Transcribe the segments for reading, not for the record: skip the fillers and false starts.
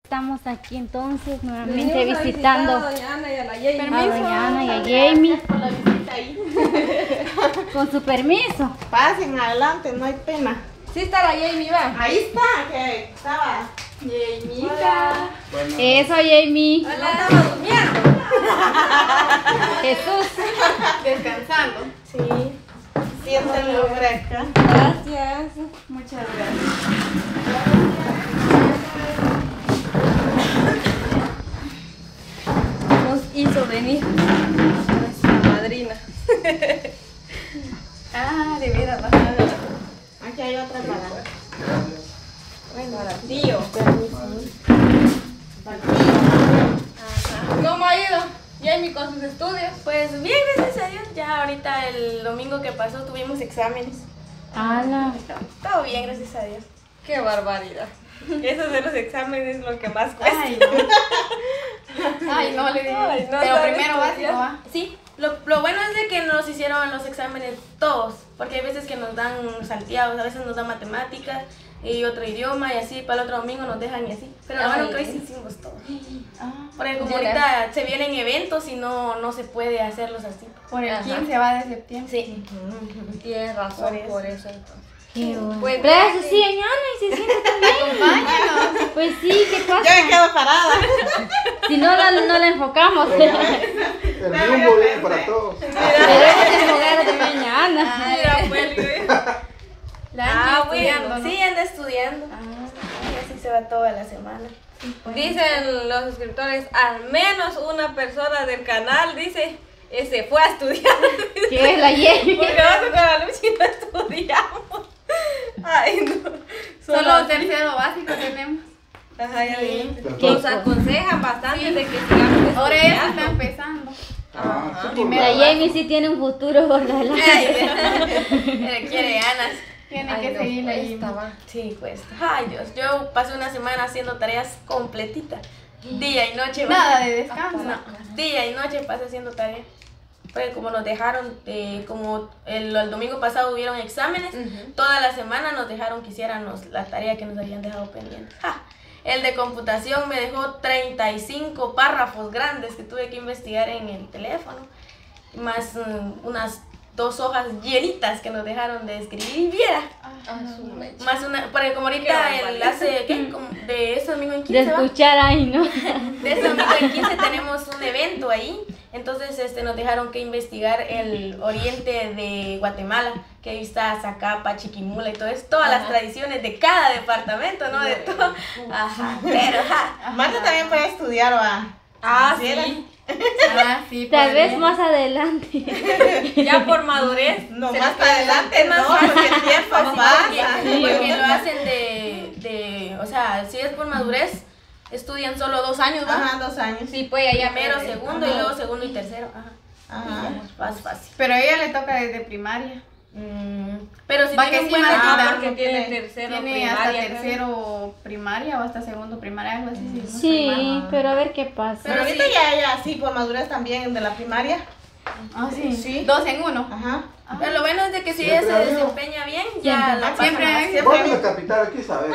Estamos aquí entonces nuevamente visitando a doña Ana y a la Jamie. a doña Ana y a Jamie. Por la visita ahí. Con su permiso. Pasen adelante, no hay pena. Sí está la Jamie, va. Ahí está, que estaba. Jamieita. Eso, Jamie. Hola. Estaba durmiendo. Jesús. Descansando. Sí. Siéntenlo por acá. Gracias. Muchas gracias. Nos hizo venir nuestra madrina. De veras, va. Aquí hay otra para. Bueno, ahora tío. ¿Cómo ha ido Jamie con sus estudios? Pues bien, gracias a Dios. Ya ahorita el domingo que pasó tuvimos exámenes. Ala. Todo bien, gracias a Dios. Qué barbaridad. Eso de los exámenes es lo que más cuesta. Ay, no le digo. Ay, no Pero sabes primero estudiar. básico, ¿va? Sí, lo bueno es de que nos hicieron los exámenes todos, porque hay veces que nos dan salteados, a veces nos dan matemáticas y otro idioma y así, para el otro domingo nos dejan y así. Pero lo bueno que hoy sí hicimos todo. Porque como ahorita se vienen eventos y no se puede hacerlos así. Por el Ajá. 15 va de septiembre. Sí. Tienes razón por eso entonces. Qué bueno. Pues, Gracias, sí, doña Ana, y se siente también. Acompáñanos. Pues sí, ¿qué Yo me pasa? quedo parada. Si no, no la enfocamos. El rumbo viene para todos. Pero este es el hogar de doña Ana. Mira, pues, La han bueno, ¿no? sí, anda estudiando. Y así se va toda la semana. Dicen los suscriptores, al menos una persona del canal dice, se fue a estudiar. Que es la Jamie. Porque nosotros con la Luchi no estudiamos. Ay, no. Solo tercero básico tenemos. Ajá, ya vi. ¿Qué? Nos aconsejan bastante de que sigamos Ahora ella está estudiando. empezando. Ah, sí, La Jamie sí tiene un futuro por delante. Quiere ganas. Tiene Ay, que no, seguir ahí. cuesta, va. Sí, cuesta. Ay, Dios. Yo pasé una semana haciendo tareas completitas. Día y noche. va. Nada de descanso. No, día y noche pasé haciendo tareas. Porque como nos dejaron, como el domingo pasado hubieron exámenes, toda la semana nos dejaron que hiciéramos la tarea que nos habían dejado pendiente. ¡Ja! El de computación me dejó 35 párrafos grandes que tuve que investigar en el teléfono, más unas 2 hojas llenitas que nos dejaron de escribir y viera. Más una, porque como ahorita el hace, ¿qué? Como de ese domingo en 15 De va. escuchar ahí, ¿no? De ese domingo en 15 tenemos un evento ahí, entonces nos dejaron que investigar el oriente de Guatemala, que ahí está Zacapa, Chiquimula y todo eso, todas las tradiciones de cada departamento, ¿no? De todo. Ajá, pero Marta también puede estudiar, va. Sí. Ah, sí. Tal podría. vez más adelante. Ya por madurez. No, Se más les para adelante es más no, fácil. porque el tiempo pasa. porque lo hacen de, o sea, si es por madurez, estudian solo 2 años, ¿va? Ajá, 2 años. Sí, pues allá primero, segundo y Ajá. luego segundo y tercero. Ajá. Ajá. Más fácil. Pero a ella le toca desde primaria. Pero si Va tiene que un sí, buen Martita. ajá, Porque tiene tercero Tiene hasta primaria. tercero primaria o hasta segundo primaria, algo así. si no estoy Sí, mal. pero a ver qué pasa. Pero ahorita ya, sí, por madurez también de la primaria. Ah, sí. Sí. 2 en 1. Ajá. Pero lo bueno es de que si ella se Siempre desempeña bien, ya Siempre. la pasan Siempre a- hay- ¿Cuál es la capital aquí, sabes?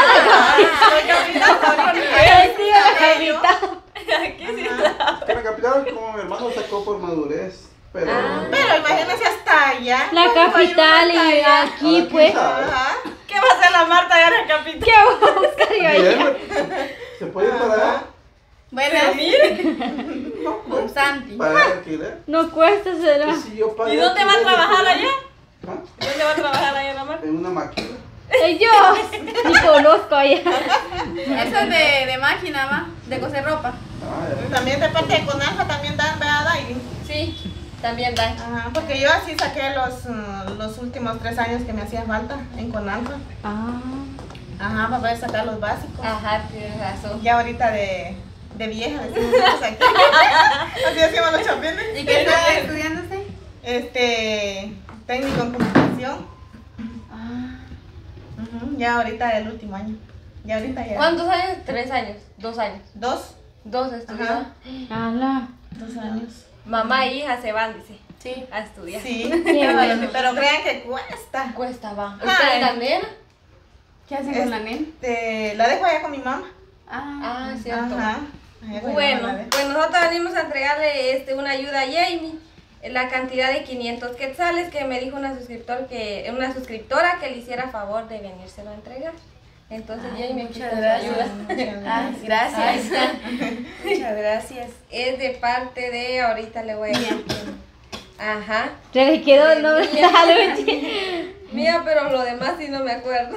Ay, sí, la capital. Que la capital, como mi hermano sacó por madurez. Pero. Pero imagínense hasta allá. La capital y aquí, Aquí, pues. ¿sabes? Ajá. ¿Qué va a hacer la Marta allá en la capital? ¿Qué voy a buscar yo allá? Bien, ¿se puede ir para allá? Bueno, No, con pues, Santi. para el alquiler. No cuesta, será. Y si yo pago ¿Y dónde va a alquiler, trabajar yo- allá? ¿Ah? ¿Dónde va a trabajar allá la Marta? En una máquina. Ay, yo ni conozco allá. Eso es de máquina, ¿va? De coser ropa. Ah, ya. También de parte de Conalfa también dan, ¿verdad? Sí, también da. Ajá, porque yo así saqué los últimos 3 años que me hacía falta en Conalfa. Ah. Ajá, para poder sacar los básicos. Ajá, tienes razón. Ya ahorita de vieja, decimos nosotros aquí. Así decimos los chapines. ¿Y qué está estudiando usted? Técnico en computación. Ah. Ujú, ya ahorita el último año. Ya ahorita ya. ¿Cuántos años? 3 años, 2 años. 2. 2 estudió. Ajá. Ala. 2 años. Mamá e hija se van, dice. Sí. A estudiar. Sí. Qué bueno. Pero crean que cuesta. Cuesta, va. Ay. ¿Usted también? ¿Qué hacen con la nena? La dejo allá con mi mamá. Ah, cierto. Ajá. Ella se Bueno, llama la de- pues nosotros venimos a entregarle una ayuda a Jamie. La cantidad de 500 quetzales que me dijo una suscriptora que le hiciera favor de venírselo a entregar. Entonces Jamie, muchas aquí está su gracias. ayuda. Ay, gracias. Muchas gracias. Es de parte de, ahorita le voy a decir. Ajá. Se le quedó el nombre de Mía. la Luchi. Mía, pero lo demás sí no me acuerdo.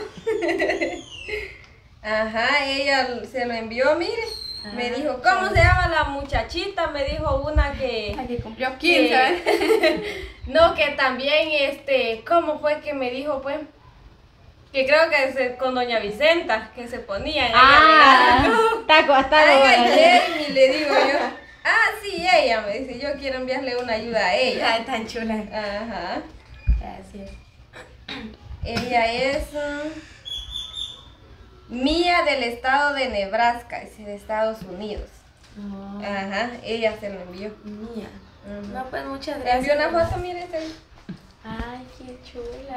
Ajá, ella se lo envió, mire. Me dijo, ¿cómo se llama la muchachita? Me dijo una que... Ay, que cumplió 15, que- ¿ves? No, que también, ¿cómo fue que me dijo, pues? Que creo que con doña Vicenta, que se ponían. Taco, Ay, taco. Jamie, le digo yo. Ah, sí, ella me dice, yo quiero enviarle una ayuda a ella. Ay, tan chula. Ajá. Gracias. Ella es Mía del estado de Nebraska, es de Estados Unidos. Ajá, ella se lo envió. Mía. No, pues muchas Le gracias. envió una foto, mire, ese. Ay, qué chula.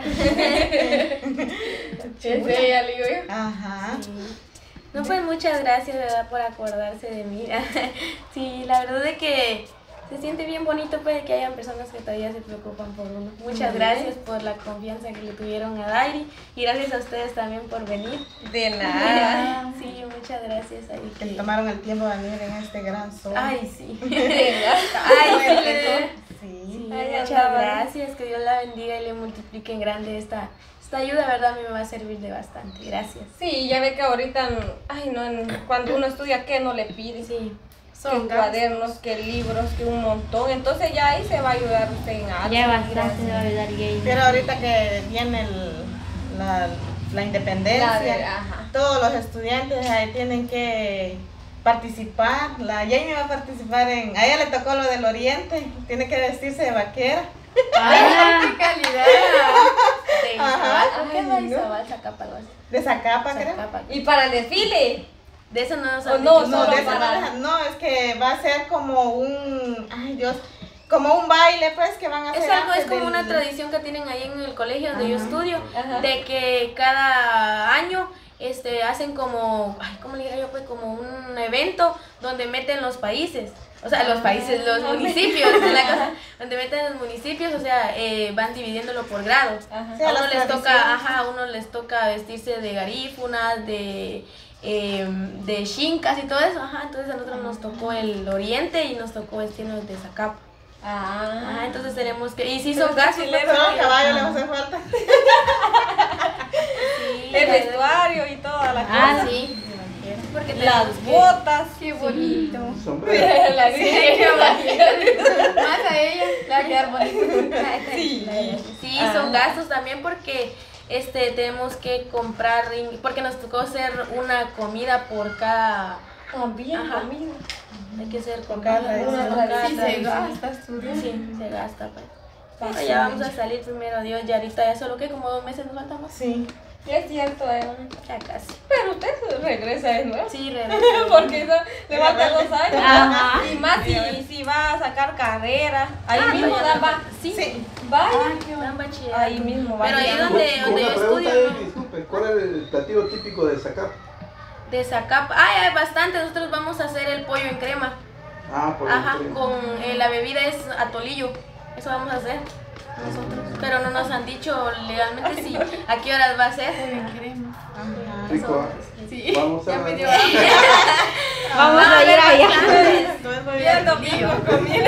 Es ella, le digo yo. Ajá. No, pues muchas gracias, ¿verdad? Por acordarse de mí. Sí, la verdad es que se siente bien bonito pues de que hayan personas que todavía se preocupan por uno. Muchas gracias por la confianza que le tuvieron a Dairi y gracias a ustedes también por venir. De nada. Sí, muchas gracias. Ahí Que que- tomaron el tiempo de venir en este gran sol. Ay, sí. Ay, Sí. Sí, Ay, muchas andaba. gracias, que Dios la bendiga y le multiplique en grande esta ayuda, ¿verdad? A mí me va a servir de bastante. Gracias. Sí, ya ve que ahorita, cuando uno estudia, ¿qué no le pide? Sí. Que cuadernos, que libros, que un montón. Entonces ya ahí se va a ayudar usted en algo. Ya bastante le va a ayudar Jamie. Pero ahorita que viene la independencia, Ajá. todos los estudiantes ahí tienen que participar. La Jamie va a participar a ella le tocó lo del oriente, tiene que vestirse de vaquera. ¡Qué calidad! De Ajá. Izabal. ¿Qué va Izabal? Zacapa, algo así. De Zacapa, creo. Zacapa. Y para el desfile. De eso no nos O han no, dicho. No, solo de eso para- no dejan- no, es que va a ser como ay Dios, como un baile pues que van a hacer. Es algo, es antes como del- una tradición que tienen ahí en el colegio donde yo estudio, Ajá. de que cada año hacen como, ¿cómo le diría yo? Pues como un evento donde meten los países. O sea, los países, los municipios, la cosa, donde meten los municipios, o sea, van dividiéndolo por grados. Ajá. Sí, A las uno les toca, tradiciones. a uno les toca vestirse de garífunas, de chincas y todo eso, entonces a nosotros nos tocó el oriente y nos tocó vestirnos de Zacapa. Entonces tenemos que, y sí son gastos, pues, Solo porque- el caballo le va a hacer falta. sí, El la- vestuario y toda la cosa. sí, porque Las tenemos que- botas. ¡Qué bonito! Sombrero. La Más a ella, le va a quedar bonito. Sí, son gastos también porque tenemos que comprar, porque nos tocó hacer una comida por cada, También, Ajá. comida. hay que hacer con cada cada, tradición. por cada Sí, se tradición. gasta estudiar. Sí, se gasta pues. Pero ya vamos a salir primero, Dios, ya ahorita ya solo que como 2 meses nos faltan más. Sí. Es cierto, Ya casi. pero usted regresa de nuevo. Sí, regreso. Porque eso le falta 2 años. Ajá. Y más si va a sacar carrera. Ahí mismo todavía va. Sí. Sí. Vaya. Dan bachillerato. Ahí mismo va. Pero ahí llegando. donde yo Una pregunta estudio, ahí, disculpe, ¿cuál es el platillo típico de Zacapa? de Zacapa, hay bastante, nosotros vamos a hacer el pollo en crema. Por Ajá, el tren. con la bebida es atolillo. Eso vamos a hacer nosotros. Pero no nos han dicho legalmente si a qué horas va a ser. Rico, Sí, Vamos a ya me ver. dio hambre. Vamos a ir allá. Viendo mismo comida.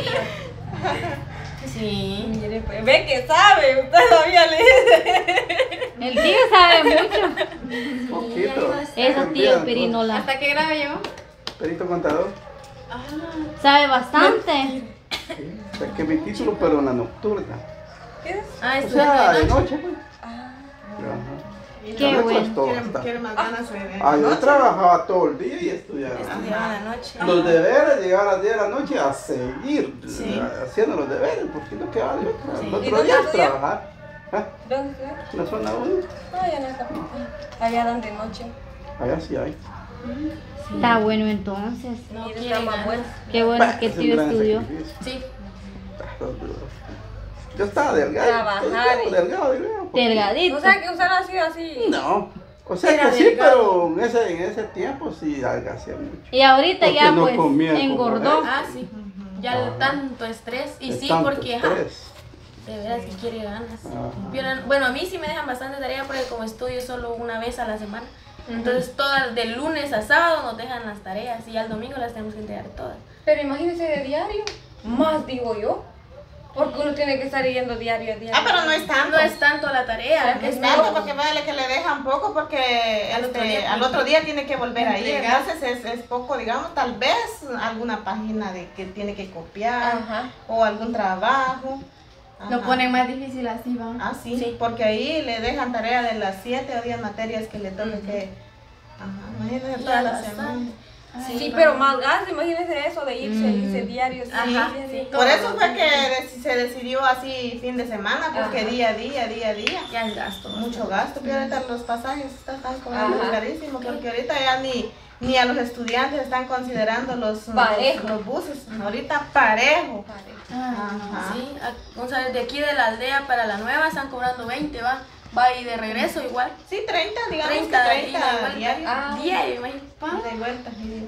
Sí. Mire, pues, ve que sabe, usted todavía le dice. El tío sabe mucho. Poquito. Eso, tío Pirinola. ¿Hasta qué grado llegó? Perito contador. Sabe bastante. Sí, saqué mi título, pero en la nocturna. Ah, O eso sea, es de de noche. noche, pues. Qué Ajá. bueno. Todo Quiere está. más ganas de Yo trabajaba todo el día y estudiaba. Estudiaba en la noche. Los deberes, llegar a las 10 de la noche a seguir haciendo los deberes, porque no quedaba de otra. El ¿Y otro dónde día estudió? trabajar. ¿Ah? ¿Dónde estudió? En la zona 1. No, ya no está. Allá donde noche. Allá sí hay. Está bueno entonces. No Mire, quiere está más ganas. bueno. Qué bueno que el Es un tío gran estudió. sacrificio. Sí. Yo estaba delgado. Trabajar y- delgado. Delgadito. O sea que usted no ha sido así. No. O sea Era que sí, delgado. pero en ese tiempo sí hacía mucho. Y ahorita Porque ya no pues comía como engordó. él. Ah, sí. Ya de tanto estrés. Y De sí, tanto porque ajá, estrés. de veras que quiere ganas. Ajá. Bueno, a mí sí me dejan bastante tarea porque como estudio solo una vez a la semana. Entonces todas de lunes a sábado nos dejan las tareas y al domingo las tenemos que entregar todas. Pero imagínense de diario, más digo yo. Porque uno tiene que estar yendo diario a diario. Ah, pero no es tanto. No es tanto la tarea, Es es tanto poco. porque vale que le dejan poco porque Al al otro día tiene que volver a ir. Entregar. Entonces es poco, digamos, tal vez alguna página de que tiene que copiar Ajá. o algún trabajo. Lo Ajá. ponen más difícil así, va. Ah, sí, porque ahí le dejan tarea de las 7 o 10 materias que le toque que... Ajá, imagínense Y toda a la bastante. semana. Sí, pero más gasto, imagínense eso de irse diario. Ajá, diario. sí. Por eso fue que se decidió así fin de semana, porque Ajá. día a día. Ya es gasto. Mucho gasto, pero ahorita los pasajes están cobrando Ajá. carísimo, porque ahorita ya ni a los estudiantes están considerando Parejo. los buses, ahorita parejo. Ah, Ajá. sí, vamos a ver, de aquí de la aldea para la nueva están cobrando 20, va y de regreso igual. Sí, 30, digamos 30 que de ida y 30 vuelta. diario. Ah. Diario, imagínate. Ida y vuelta.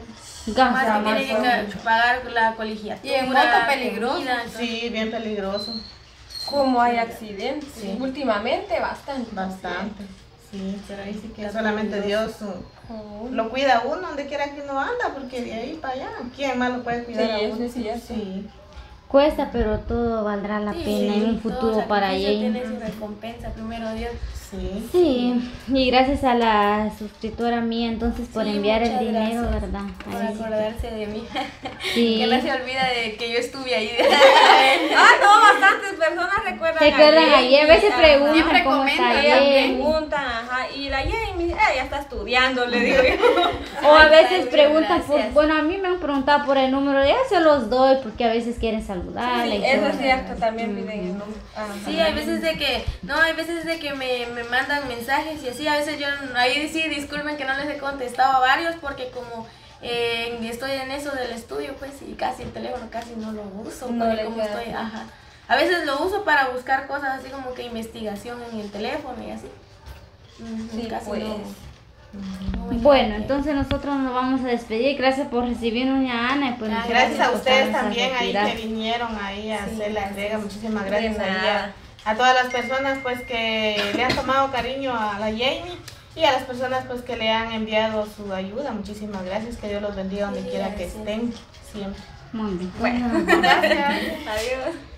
Más Gasta que tiene más. que pagar la colegiatura. Y en moto peligroso. comida, entonces- Sí, bien peligroso, Como hay accidentes. Sí. Últimamente bastante. bastante. Sí, pero ahí sí que Está solamente Dios Oh. lo cuida a uno donde quiera que uno anda, porque de ahí para allá, ¿quién más lo puede cuidar Sí, a eso uno? es cierto. Sí. Cuesta, pero todo valdrá la Sí, pena en un todo futuro para sacrificio ella. tiene su recompensa, primero Dios. Sí. Sí, y gracias a la suscriptora mía entonces por Sí, enviar el muchas dinero, gracias ¿verdad? Por Ahí. acordarse de mí. Sí. Que no se olvida de que yo estuve ahí. Ah, no, bastantes personas recuerdan. ¿Se acuerdan ayer? A veces Ajá. preguntan Siempre cómo comentan, está Ella bien. preguntan, ajá, y la Jamie, ya está estudiando, le digo yo. O a Ay, veces muchas preguntan por, gracias. bueno, a mí me han preguntado por el número, ya se los doy porque a veces quieren saludarle. Sí, y eso todo. es cierto, también piden el nombre. Ajá. Sí, hay veces de que, no, hay veces de que me mandan mensajes y así, a veces yo, ahí sí, disculpen que no les he contestado a varios porque como estoy en eso del estudio, pues, y casi el teléfono casi no lo uso, No porque le como queda estoy, tiempo. ajá. A veces lo uso para buscar cosas así como que investigación en el teléfono y así. Sí, Casi pues. no me Bueno, queda entonces nosotros nos vamos a despedir. Gracias por recibirnos, doña Ana. Y pues Ah, nos Gracias a vamos ustedes pasar a también ahí retirar. que vinieron ahí a Sí, hacer la entrega. Muchísimas gracias De ahí nada. a todas las personas pues que le han tomado cariño a la Jamie y a las personas pues que le han enviado su ayuda. Muchísimas gracias, que Dios los bendiga donde Sí, quiera que gracias. estén siempre. Muy bien. Bueno, Gracias. adiós.